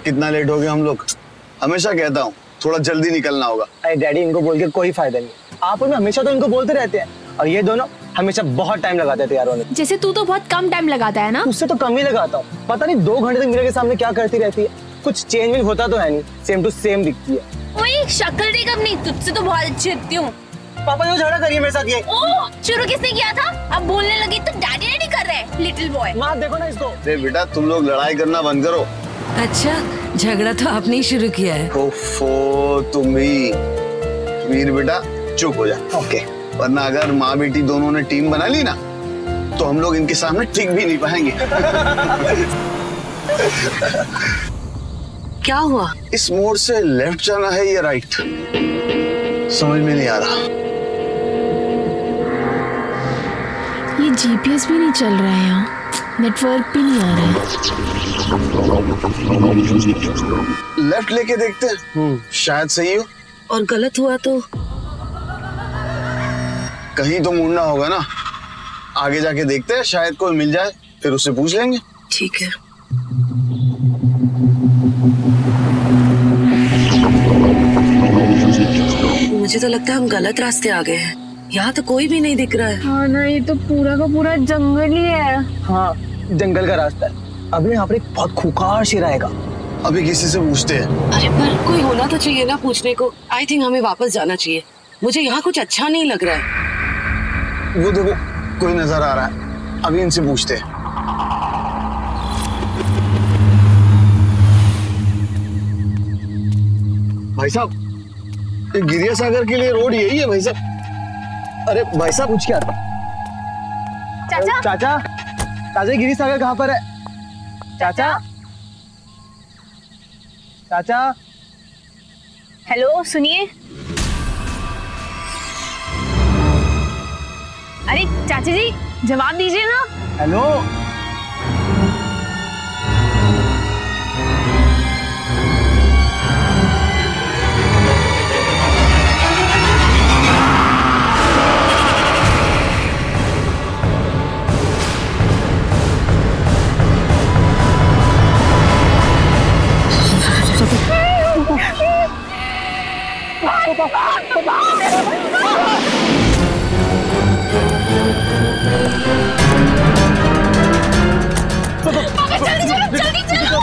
कितना लेट हो गया हम लोग। हमेशा कहता हूँ थोड़ा जल्दी निकलना होगा। अरे डैडी, इनको बोल के कोई फायदा नहीं। आप और मैं हमेशा तो इनको बोलते रहते हैं, और ये दोनों हमेशा बहुत टाइम लगाते थे यार होने। जैसे तू तो बहुत कम टाइम लगाता है ना। उससे तो कम ही लगाता हूँ। पता नहीं 2 घंटे तक मिरर के सामने क्या करती रहती है। कुछ चेंज भी होता तो है नहीं, सेम टू सेम दिखती है। वही शक्ल देख अपनी, तुझसे तो बहुत अच्छी दिखती हूँ। पापा जो झगड़ा करिए मेरे साथ ये। ओह, शुरू किसने किया था? अब बोलने लगी तो डैडी नहीं कर रहे, लिटिल बॉय। माँ देखो ना इसको। अरे बेटा तुम लोग लड़ाई करना बंद करो। अच्छा, झगड़ा तो आपने ही शुरू किया है। ओफो, तुम भी। वीर बेटा चुप हो जा। ओके। वरना अगर माँ बेटी दोनों ने टीम बना ली ना तो हम लोग इनके सामने टिक भी नहीं पाएंगे। क्या हुआ? इस मोड़ से लेफ्ट जाना है या राइट, समझ में नहीं आ रहा। ये जीपीएस भी नहीं चल रहा है यहाँ, नेटवर्क भी नहीं आ रहा है। लेफ्ट लेके देखते हैं, शायद सही हो। और गलत हुआ तो? कहीं तो मुड़ना होगा ना। आगे जाके देखते हैं, शायद कोई मिल जाए, फिर उससे पूछ लेंगे। ठीक है। मुझे तो लगता है हम गलत रास्ते आ गए हैं। यहाँ तो कोई भी नहीं दिख रहा है। हाँ ना, ये तो पूरा का पूरा जंगल ही है। हाँ, जंगल का रास्ता है। अभी यहाँ पर एक बहुत खूंखार शेर आएगा। अभी किसी से पूछते हैं। अरे पर कोई होना तो चाहिए ना पूछने को। आई थिंक हमें वापस जाना चाहिए। मुझे यहाँ कुछ अच्छा नहीं लग रहा है। वो देखो, कोई नजर आ रहा है। अभी इनसे पूछते हैं। भाई साहब, ये गिरिया सागर के लिए रोड यही है भाई साहब। अरे भाई साहब, पूछ क्या था? चाचा, चाचा, चाचा गिरी सागर कहाँ पर है? चाचा, चाचा। हेलो सुनिए। अरे चाचा जी, जवाब दीजिए ना। हेलो। जल्दी चलो।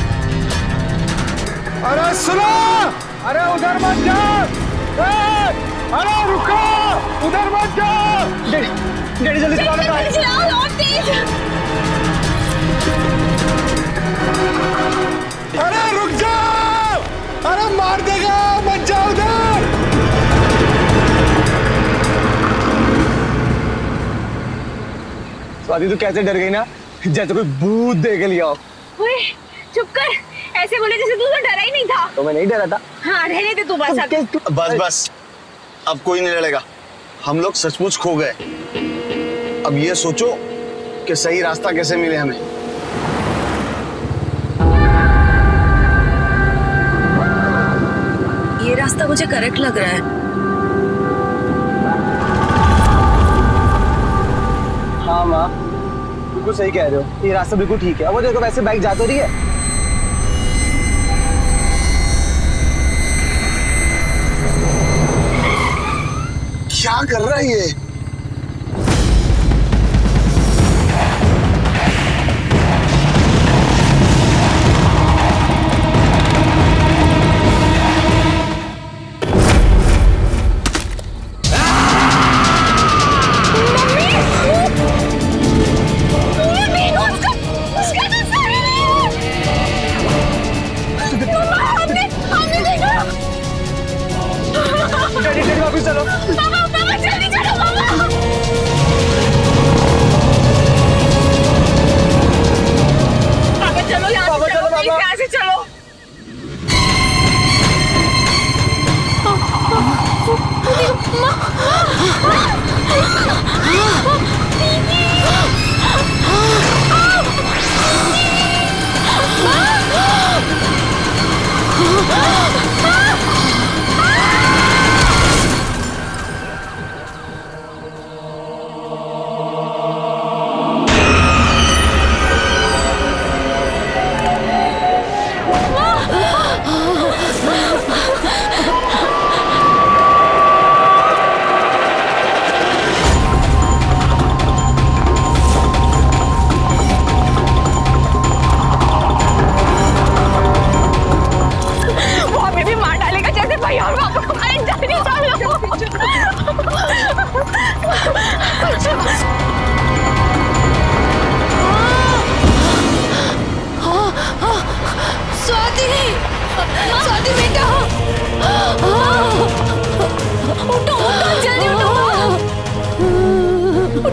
अरे सुनो, अरे उधर मत जाओ। अरे रुको, उधर मत जाओ। डैडी जल्दी चलाओ और तेज। अरे रुक जाओ, अरे मार देगा, मत जाओ उधर। स्वाति तू कैसे डर गई ना, जैसे कोई भूत देख लिया हो। ओए चुप कर, ऐसे बोले जैसे तू तो डरा ही नहीं था। तो मैं नहीं डरा था। हाँ रहने दे तू बस। बस बस, अब कोई नहीं लड़ेगा। हम लोग सचमुच खो गए। अब ये सोचो कि सही रास्ता कैसे मिले हमें। ये रास्ता मुझे करेक्ट लग रहा है। हाँ माँ, बिल्कुल सही कह रहे हो। ये रास्ता बिल्कुल ठीक है। वो देखो, वैसे बाइक जा तो रही है। क्या कर रहा है ये? वापस चलो। पापा जल्दी चलो पापा। पापा चलो यहाँ से चलो, प्लीज यहाँ से चलो।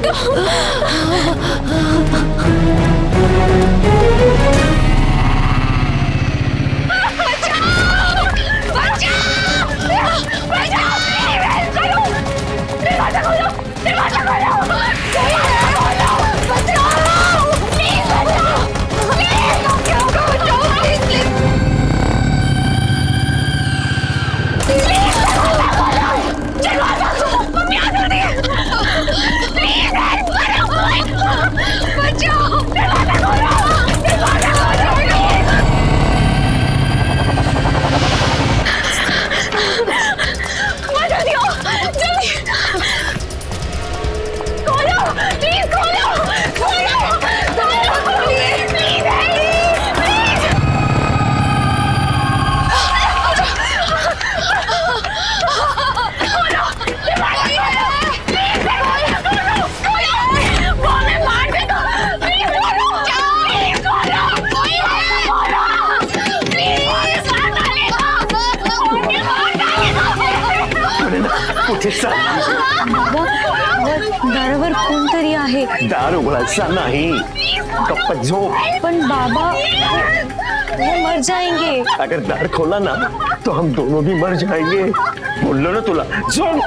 दारावर कोणतरी आहे. दार उघडायचा नाही, गप्प झोप. पण बाबा वो मर जाएंगे. अगर दार खोला ना तो हम दोनों भी मर जाएंगे. बोलो ना तुला, झोप.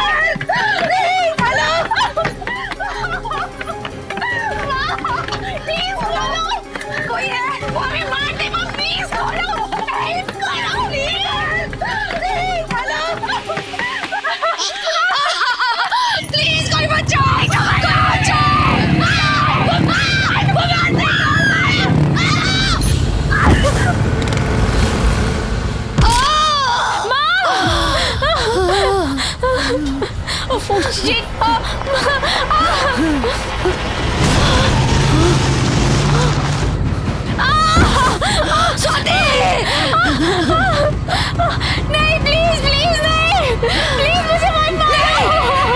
नहीं प्लीज प्लीज नहीं, प्लीज मुझे मत मारो.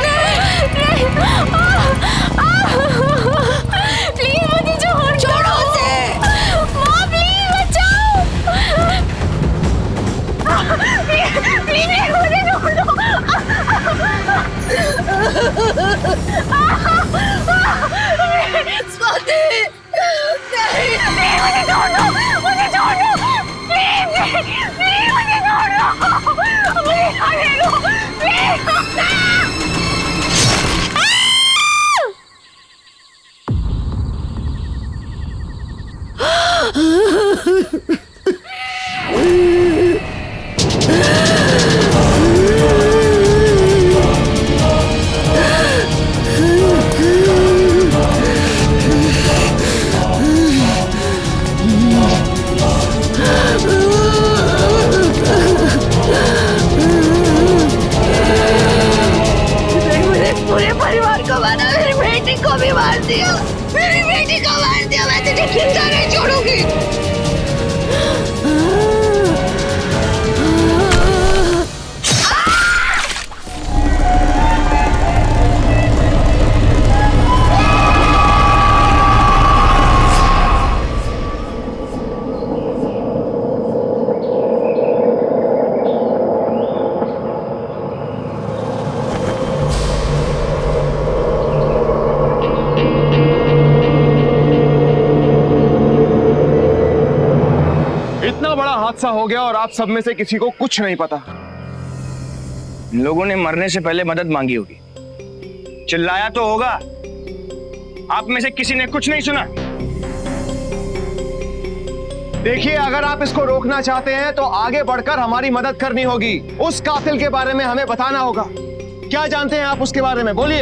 प्लीज मुझे छोड़ो उसे. माँ प्लीज बचाओ. प्लीज मुझे छोड़ो. स्वाति नहीं, मुझे छोड़ो, मुझे छोड़ो. प्लीज मुझे छोड़ो, मुझे खाने दो प्लीज. पूरे परिवार को मारा, मेरी बेटी को भी मार दिया, मेरी बेटी को मार दिया. मैं तुझे जिंदा नहीं छोड़ूंगी. हादसा हो गया और आप सब में से किसी को कुछ नहीं पता. इन लोगों ने मरने से पहले मदद मांगी होगी, चिल्लाया तो होगा. आप में से किसी ने कुछ नहीं सुना. देखिए, अगर आप इसको रोकना चाहते हैं तो आगे बढ़कर हमारी मदद करनी होगी. उस कातिल के बारे में हमें बताना होगा. क्या जानते हैं आप उसके बारे में, बोलिए.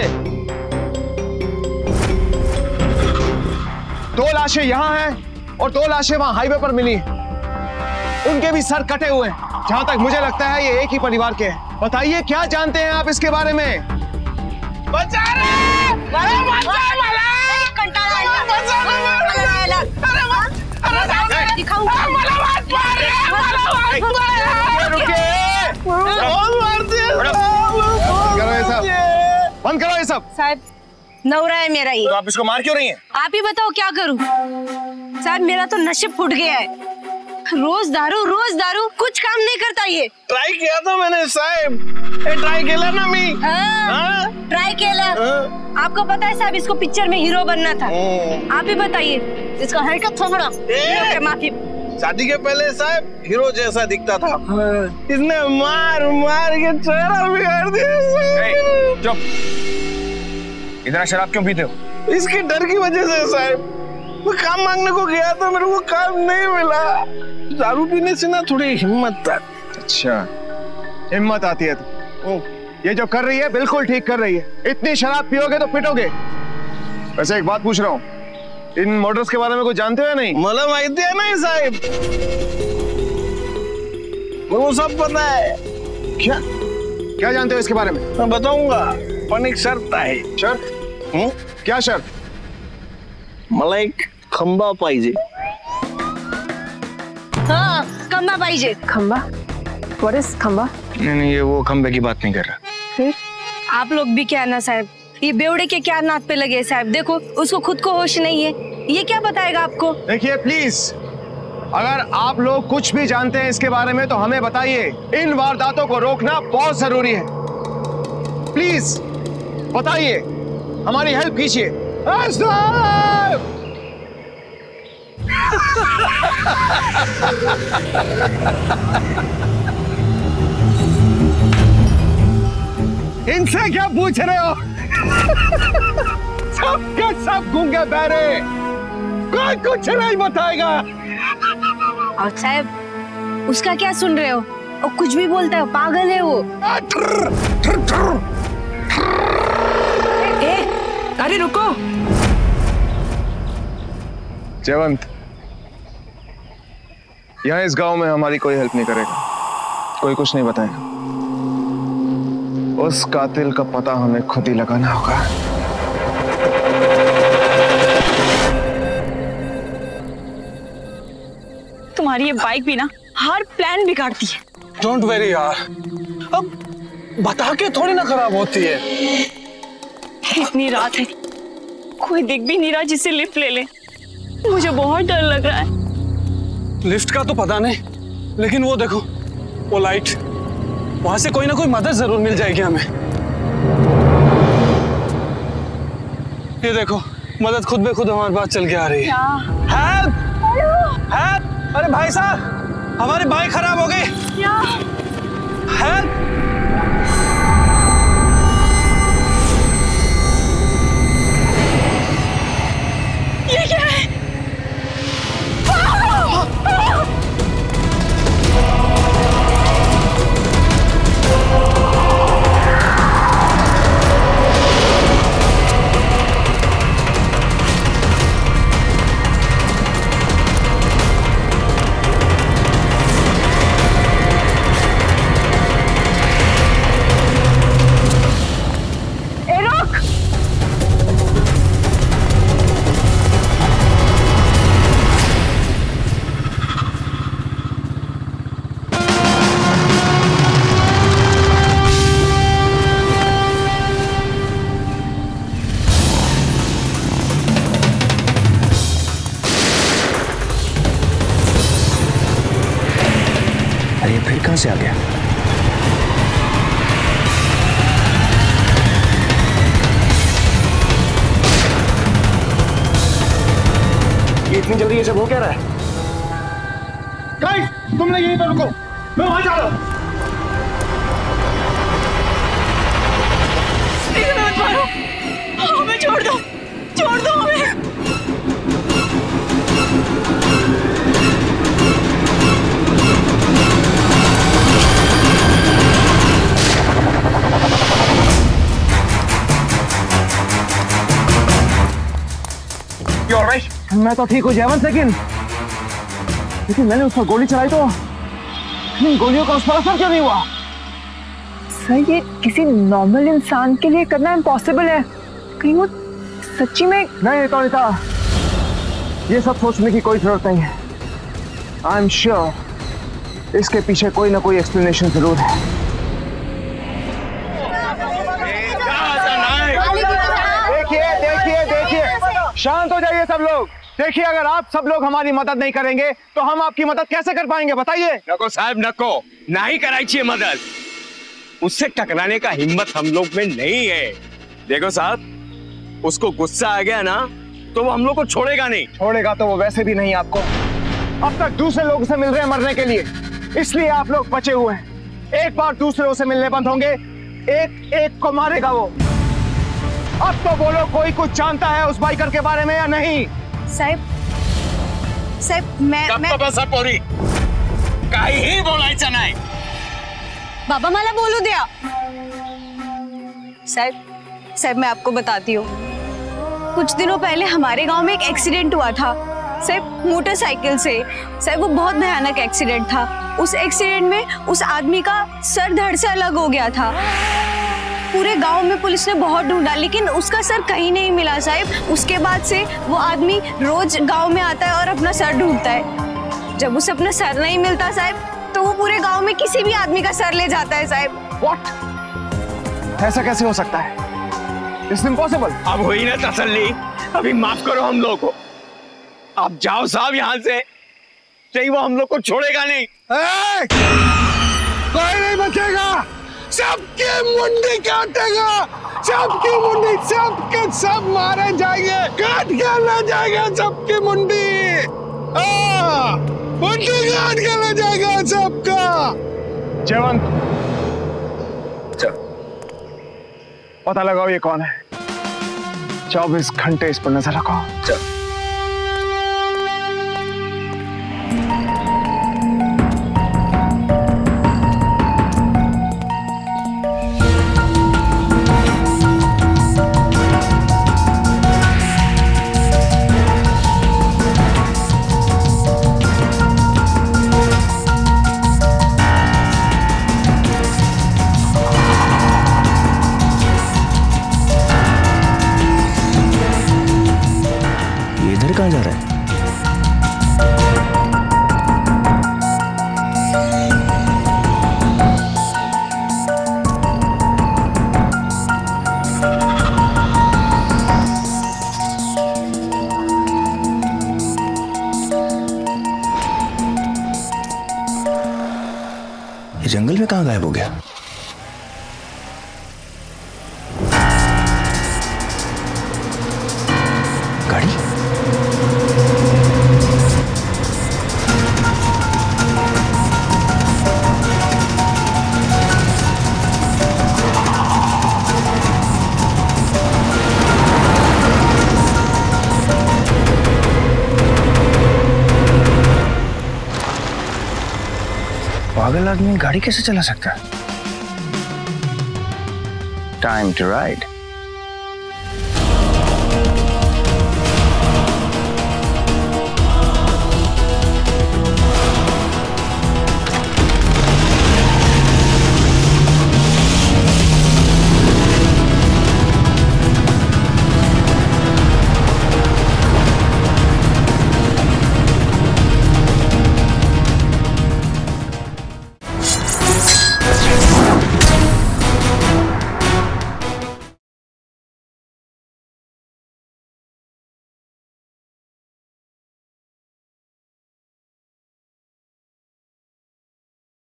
2 लाशें यहां हैं और 2 लाशें वहां हाईवे पर मिली. उनके भी सर कटे हुए हैं. जहां तक मुझे लगता है ये एक ही परिवार के हैं. बताइए, क्या जानते हैं आप इसके बारे में? बचा रे! बंद करो ये सब. साहब, नौरा है मेरा ये. तो आप इसको मार क्यों रही हैं? आप ही बताओ क्या करूं. साहब, मेरा तो नशीब फूट गया है. रोज दारू कुछ काम नहीं करता ये। ट्राई किया था मैंने साहब, ट्राई केला ना मी। ट्राई केला। आपको पता है साहब इसको पिक्चर में हीरो बनना था। आप ही बताइए, इसका हरकत थोड़ा माफी। शादी के पहले साहब हीरो जैसा दिखता था, इसने मार मार के चेहरा बिगाड़ दिया। चुप। इतना शराब क्यों पीते हो? इसके डर की वजह से साहब। मैं काम मांगने को गया था, मेरे को काम नहीं मिला। दारू पीने से ना थोड़ी हिम्मत आती। अच्छा, हिम्मत आती है तो ये जो कर रही है बिल्कुल ठीक कर रही है। इतनी शराब पियोगे तो पिटोगे। वैसे एक बात पूछ रहा हूँ, इन मर्डर्स के बारे में कुछ जानते हो नहीं? मला माहिती है ना साहब, वो सब पता है। क्या क्या जानते हो इसके बारे में? मैं बताऊंगा, पण एक शर्त है। शर्त? क्या शर्त? मला एक खंबा पाहिजे। हाँ, खंबा पाहिजे। खंबा? What is खंबा? नहीं, ये वो खंबे की बात नहीं कर रहा। फिर? आप लोग भी क्या ना साहब, ये बेवड़े के क्या नाक पे लगे साहब। देखो उसको खुद को होश नहीं है, ये क्या बताएगा आपको? देखिए प्लीज, अगर आप लोग कुछ भी जानते हैं इसके बारे में तो हमें बताइए। इन वारदातों को रोकना बहुत जरूरी है। प्लीज बताइए, हमारी हेल्प कीजिए। इनसे क्या पूछ रहे हो? सब के सब गूंगे बहरे, कोई कुछ नहीं बताएगा। और साहब उसका क्या सुन रहे हो? और कुछ भी बोलता है, पागल है वो। अरे रुको। जयवंत, यहाँ इस गांव में हमारी कोई हेल्प नहीं करेगा, कोई कुछ नहीं बताएगा। उस कातिल का पता हमें खुद ही लगाना होगा। तुम्हारी ये बाइक भी ना हर प्लान बिगाड़ती है। डोंट वेरी यार, अब बता के थोड़ी ना खराब होती है। इतनी रात है, कोई दिख भी नहीं रहा जिससे लिफ्ट ले ले। मुझे बहुत डर लग रहा है। लिफ्ट का तो पता नहीं, लेकिन वो देखो, वो लाइट, वहां से कोई ना कोई मदद जरूर मिल जाएगी हमें। ये देखो, मदद खुद में खुद हमारे पास चल के आ रही है। हेल्प! हेल्प! अरे भाई साहब, हमारी बाइक खराब हो गई। हेल्प! ये क्या है? कहां से आ गया? ये इतनी जल्दी ये सब हो क्या रहा है? गाइस, तुम लोग यहीं पर रुको, मैं वहां जा रहा हूं। मत मारो, हमें छोड़ दो हमें। मैं तो ठीक हूँ जयवंत, लेकिन मैंने उस पर गोली चलाई तो इन गोलियों का उस पर असर क्यों नहीं हुआ? सर, ये किसी नॉर्मल इंसान के लिए करना इम्पॉसिबल है। कहीं वो सच्ची में... नहीं तोनिता, ये सब सोचने की कोई जरूरत नहीं है। आई एम श्योर इसके पीछे कोई ना कोई एक्सप्लेनेशन जरूर है। देखिए देखिए देखिए, शांत हो जाइए सब लोग। देखिए, अगर आप सब लोग हमारी मदद नहीं करेंगे तो हम आपकी मदद कैसे कर पाएंगे, बताइए। नको साहब नको, ना ही कराई चाहिए मदद। उससे टकराने का हिम्मत हम लोग में नहीं है। देखो साहब, उसको गुस्सा आ गया ना तो वो हम लोग को छोड़ेगा नहीं। छोड़ेगा तो वो वैसे भी नहीं आपको। अब तक दूसरे लोगों से मिल रहे हैं मरने के लिए, इसलिए आप लोग बचे हुए हैं। एक बार दूसरों से मिलने बंद होंगे, एक एक को मारेगा वो। अब तो बोलो, कोई कुछ जानता है उस बाइकर के बारे में या नहीं? साहब मैं बसा पोरी काही बोलायचं नाही। बाबा मला बोलू दिया। साहब मैं आपको बताती हूँ, कुछ दिनों पहले हमारे गांव में एक एक्सीडेंट हुआ था साहब, मोटरसाइकिल से। साहब वो बहुत भयानक एक्सीडेंट था। उस एक्सीडेंट में उस आदमी का सर धड़ से अलग हो गया था। पूरे गांव में पुलिस ने बहुत ढूंढा लेकिन उसका सर कहीं नहीं मिला साहब। उसके बाद से वो आदमी रोज गांव में आता है और अपना सर ढूंढता है। जब उसे अपना सर नहीं मिलता साहब तो वो पूरे गांव में किसी भी आदमी का सर ले जाता है साहब। व्हाट? ऐसा कैसे हो सकता है? It's impossible. अब हुई ना तसल्ली, अभी माफ करो हम लोग को। आप जाओ साहब यहाँ से, नहीं वो हम लोग को छोड़ेगा नहीं। कोई नहीं बचेगा, सबकी मुंडी काटेगा, सबकी मुंडी, सबके सब मारे जाएंगे, काट के ले जाएगा सबकी मुंडी। मुंडी काट के ले जाएगा सबका। जयवंत, पता लगाओ ये कौन है। 24 घंटे इस पर नजर रखो। कहाँ जा रहा है? ये जंगल में कहाँ गायब हो गया? गाड़ी? पागल आदमी गाड़ी कैसे चला सकता है? Time to ride.